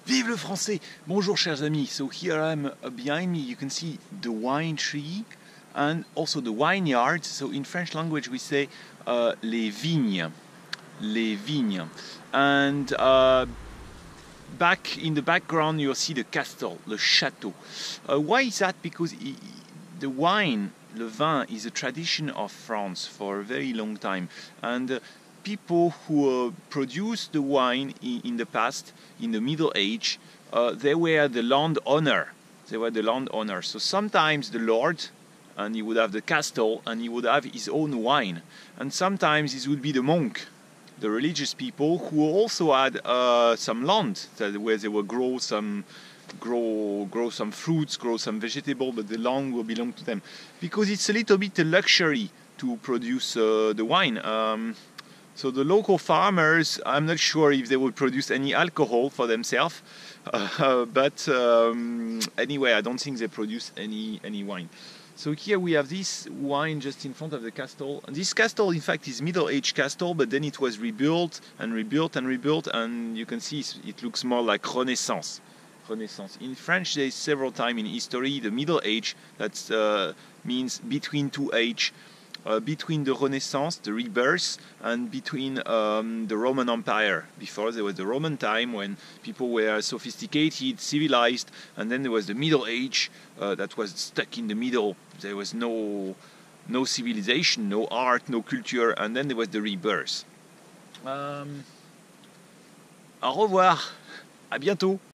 Vive le français! Bonjour chers amis, so here I'm behind me, you can see the wine tree and also the vineyard. So in French language we say les vignes. Les vignes. And back in the background you'll see the castle, the chateau. Why is that? Because the wine, le vin, is a tradition of France for a very long time. And people who produced the wine in the past, in the Middle Age, they were the landowner. They were the landowner. So sometimes the lord, and he would have the castle, and he would have his own wine. And sometimes it would be the monk, the religious people, who also had some land where they would grow some fruits, grow some vegetable, but the land will belong to them, because it's a little bit a luxury to produce the wine. So the local farmers, I'm not sure if they would produce any alcohol for themselves, but anyway, I don't think they produce any wine. So here we have this wine just in front of the castle. And this castle, in fact, is Middle-Age castle, but then it was rebuilt and rebuilt and rebuilt, and you can see it looks more like Renaissance. Renaissance. In French, there is several times in history the Middle Age, that means between two ages. Between the Renaissance, the rebirth, and between the Roman Empire. Before there was the Roman time when people were sophisticated, civilized, and then there was the Middle Age that was stuck in the middle. There was no civilization, no art, no culture, and then there was the rebirth. Au revoir, à bientôt.